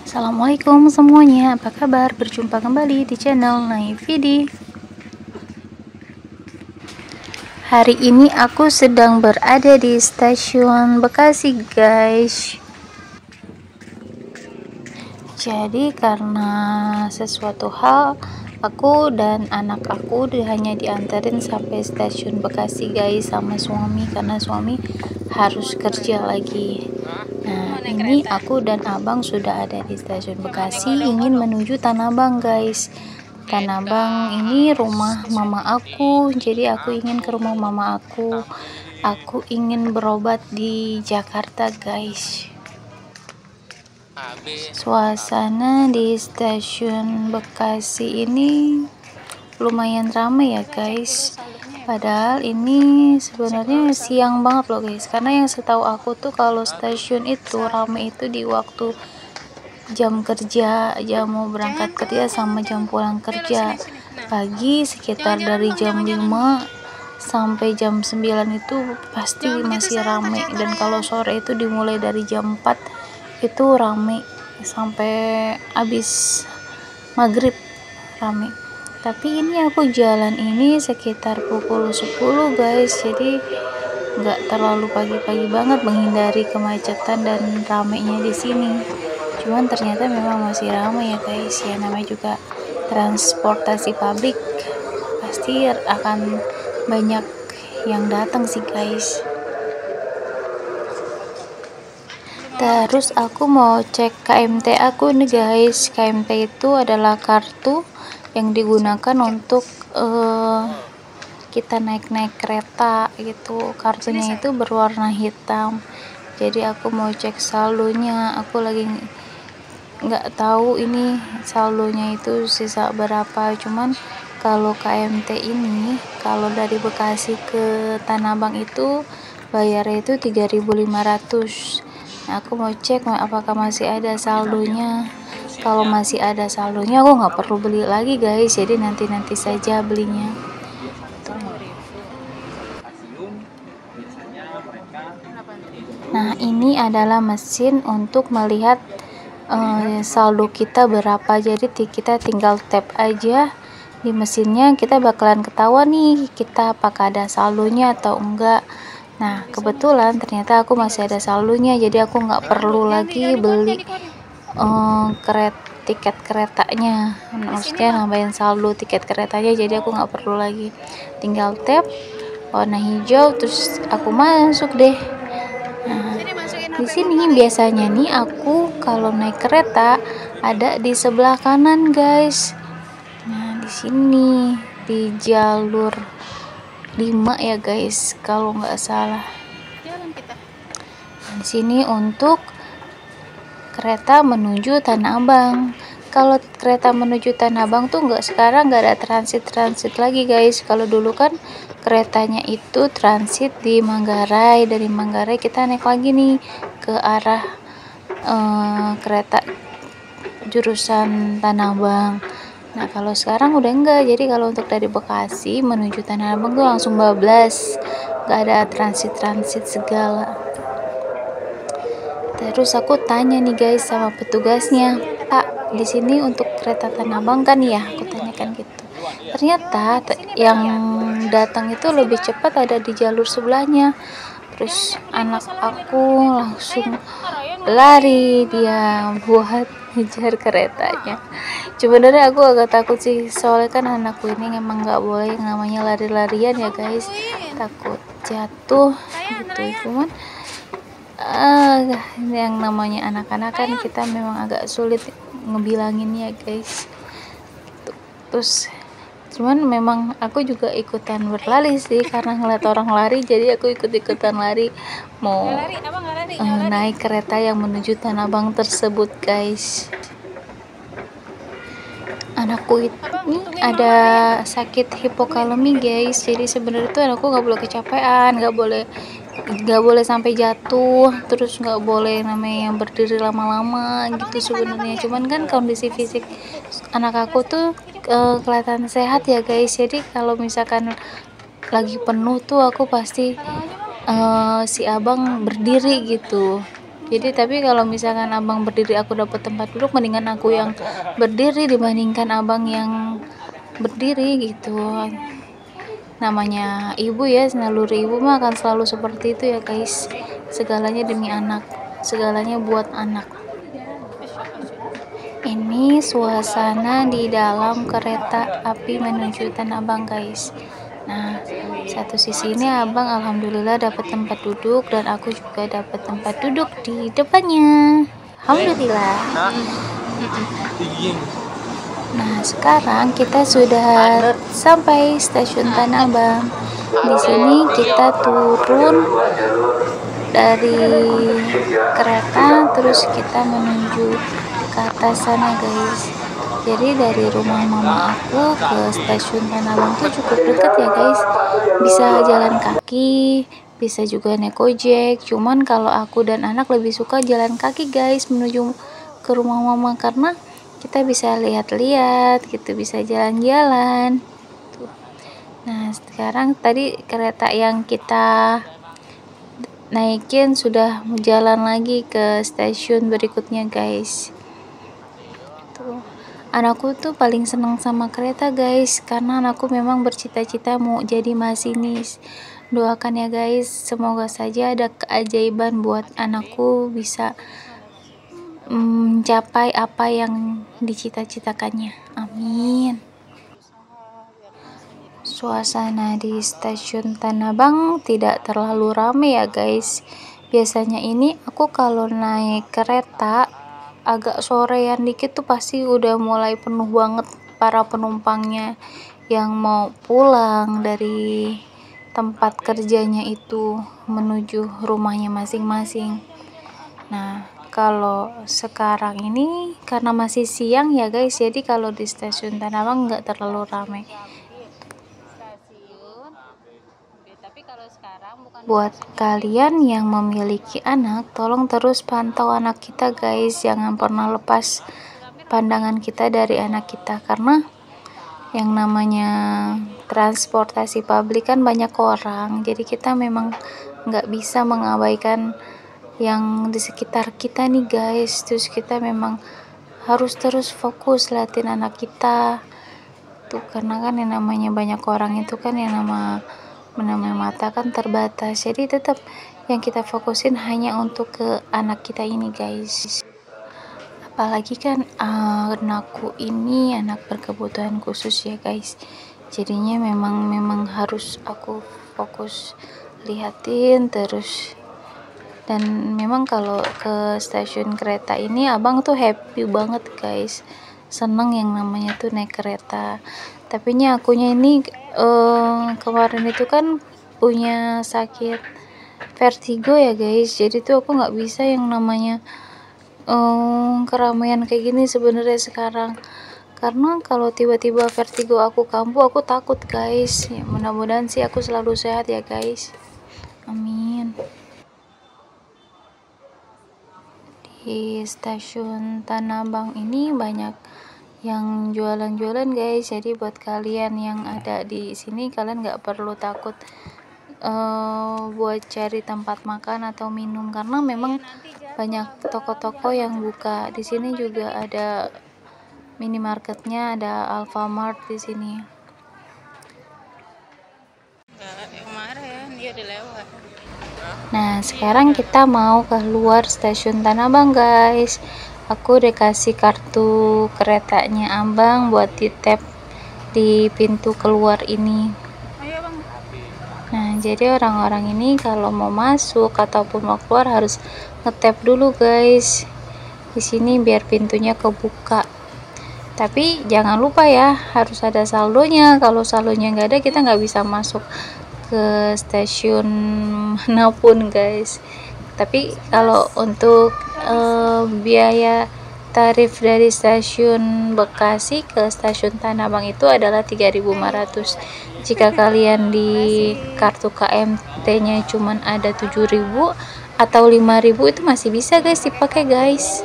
Assalamualaikum semuanya, apa kabar? Berjumpa kembali di channel Naividi. Hari ini aku sedang berada di stasiun Bekasi, guys. Jadi karena sesuatu hal, aku dan anak aku hanya diantarin sampai stasiun Bekasi, guys, sama suami, karena suami harus kerja lagi. Nah, ini aku dan abang sudah ada di stasiun Bekasi, ingin menuju Tanah Abang, guys. Tanah Abang ini rumah mama aku, jadi aku ingin ke rumah mama aku. Aku ingin berobat di Jakarta, guys. Suasana di stasiun Bekasi ini lumayan ramai ya, guys. Padahal ini sebenarnya siang banget loh, guys. Karena yang setahu aku tuh kalau stasiun itu ramai itu di waktu jam kerja, jam mau berangkat kerja sama jam pulang kerja. Pagi sekitar dari jam 5 sampai jam 9 itu pasti masih ramai, dan kalau sore itu dimulai dari jam 4 itu rame sampai habis maghrib rame. Tapi ini aku jalan ini sekitar pukul 10, guys, jadi nggak terlalu pagi-pagi banget, menghindari kemacetan dan ramenya di sini. Cuman ternyata memang masih ramai ya, guys. Ya namanya juga transportasi publik, pasti akan banyak yang datang sih, guys. Terus aku mau cek KMT aku nih, guys. KMT itu adalah kartu yang digunakan untuk kita naik-naik kereta gitu. Kartunya itu berwarna hitam. Jadi aku mau cek saldonya. Aku lagi nggak tahu ini saldonya itu sisa berapa. Cuman kalau KMT ini, kalau dari Bekasi ke Tanah Abang itu bayarnya itu 3.500. Nah, aku mau cek apakah masih ada saldonya. Kalau masih ada saldonya, aku nggak perlu beli lagi, guys. Jadi nanti saja belinya. Nah, ini adalah mesin untuk melihat saldo kita berapa. Jadi kita tinggal tap aja di mesinnya, kita bakalan ketahuan nih kita apakah ada saldonya atau enggak. Nah, kebetulan ternyata aku masih ada saldonya, jadi aku nggak perlu lagi beli tiket keretanya. Maksudnya nambahin saldo tiket keretanya, jadi aku nggak perlu lagi. Tinggal tap warna hijau, terus aku masuk deh. Nah, di sini biasanya nih aku kalau naik kereta ada di sebelah kanan, guys. Nah, di sini di jalur 5 ya, guys, kalau nggak salah. Di sini untuk kereta menuju Tanah Abang. Kalau kereta menuju Tanah Abang tuh sekarang nggak ada transit lagi, guys. Kalau dulu kan keretanya itu transit di Manggarai. Dari Manggarai kita naik lagi nih ke arah kereta jurusan Tanah Abang. Nah, kalau sekarang udah enggak. Jadi kalau untuk dari Bekasi menuju Tanah Abang tuh langsung bablas, nggak ada transit segala. Terus aku tanya nih, guys, sama petugasnya, "Pak, di sini untuk kereta Tanah Abang kan ya?" Aku tanyakan gitu. Ternyata yang datang itu lebih cepat ada di jalur sebelahnya. Terus anak aku langsung lari dia buat ngejar keretanya. Sebenarnya aku agak takut sih, soalnya kan anakku ini emang nggak boleh yang namanya lari-larian ya, guys, takut jatuh gitu. Cuman yang namanya anak-anak kan kita memang agak sulit ngebilanginnya, guys. Terus cuman memang aku juga ikutan berlari sih, karena ngeliat orang lari, jadi aku ikut-ikutan lari mau naik kereta yang menuju Tanah Abang tersebut, guys. Anakku ini ada sakit hipokalemi, guys, jadi sebenarnya tuh anakku nggak boleh kecapean, nggak boleh sampai jatuh, terus nggak boleh namanya yang berdiri lama-lama gitu sebenarnya. Cuman kan kondisi fisik anak aku tuh kelihatan sehat ya, guys. Jadi kalau misalkan lagi penuh tuh aku pasti si abang berdiri gitu. Jadi tapi kalau misalkan abang berdiri aku dapat tempat duduk, mendingan aku yang berdiri dibandingkan abang yang berdiri gitu. Namanya ibu ya, naluri ibu mah akan selalu seperti itu ya guys, segalanya demi anak, segalanya buat anak. Ini suasana di dalam kereta api menuju Tanah Abang guys. Nah, satu sisi ini abang alhamdulillah dapat tempat duduk, dan aku juga dapat tempat duduk di depannya, alhamdulillah. Nah, sekarang kita sudah sampai stasiun Tanah Abang. Di sini kita turun dari kereta, terus kita menuju ke atas sana guys. Jadi dari rumah mama aku ke stasiun Tanah Abang tuh cukup dekat ya guys, bisa jalan kaki, bisa juga naik ojek. Cuman kalau aku dan anak lebih suka jalan kaki guys menuju ke rumah mama, karena kita bisa lihat-lihat gitu, bisa jalan-jalan. Nah, sekarang tadi kereta yang kita naikin sudah jalan lagi ke stasiun berikutnya guys. Tuh, anakku tuh paling senang sama kereta guys, karena anakku memang bercita-cita mau jadi masinis. Doakan ya guys, semoga saja ada keajaiban buat anakku bisa mencapai apa yang dicita-citakannya, amin. Suasana di stasiun Tanah Abang tidak terlalu ramai ya guys. Biasanya ini aku kalau naik kereta agak sorean dikit tuh pasti udah mulai penuh banget para penumpangnya yang mau pulang dari tempat kerjanya itu menuju rumahnya masing-masing. Nah, kalau sekarang ini karena masih siang ya guys, jadi kalau di stasiun Tanah Abang nggak terlalu ramai. Buat kalian yang memiliki anak, tolong terus pantau anak kita guys, jangan pernah lepas pandangan kita dari anak kita, karena yang namanya transportasi publik kan banyak orang, jadi kita memang nggak bisa mengabaikan yang di sekitar kita nih guys. Terus kita memang harus terus fokus liatin anak kita tuh, karena kan yang namanya banyak orang itu kan yang namanya mata kan terbatas, jadi tetap yang kita fokusin hanya untuk ke anak kita ini guys. Apalagi kan anakku ini anak berkebutuhan khusus ya guys, jadinya memang harus aku fokus lihatin terus. Dan memang kalau ke stasiun kereta ini abang tuh happy banget guys, seneng yang namanya tuh naik kereta. Tapi akunya ini kemarin itu kan punya sakit vertigo ya guys, jadi tuh aku nggak bisa yang namanya keramaian kayak gini sebenarnya sekarang, karena kalau tiba-tiba vertigo aku kambuh aku takut guys. Ya, mudah-mudahan sih aku selalu sehat ya guys, amin. Di stasiun Tanah Abang ini banyak yang jualan-jualan guys, jadi buat kalian yang ada di sini kalian nggak perlu takut buat cari tempat makan atau minum, karena memang banyak toko-toko yang buka. Di sini juga ada minimarketnya, ada Alfamart di sini. Nah, sekarang kita mau keluar stasiun Tanah Abang guys. Aku udah kasih kartu keretanya abang buat di tap di pintu keluar ini. Nah, jadi orang-orang ini kalau mau masuk ataupun mau keluar harus ngetap dulu guys di sini biar pintunya kebuka. Tapi jangan lupa ya, harus ada saldonya. Kalau saldonya nggak ada, kita nggak bisa masuk ke stasiun manapun guys. Tapi kalau untuk biaya tarif dari stasiun Bekasi ke stasiun Tanah Abang itu adalah 3.500. Jika kalian di kartu KMT-nya cuman ada 7.000 atau 5.000 itu masih bisa guys dipakai guys.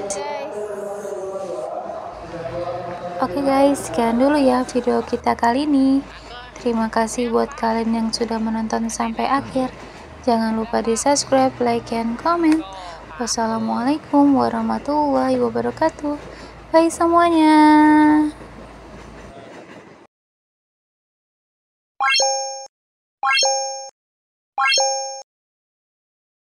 Oke guys, sekian dulu ya video kita kali ini. Terima kasih buat kalian yang sudah menonton sampai akhir. Jangan lupa di subscribe, like, and comment. Wassalamualaikum warahmatullahi wabarakatuh. Bye semuanya.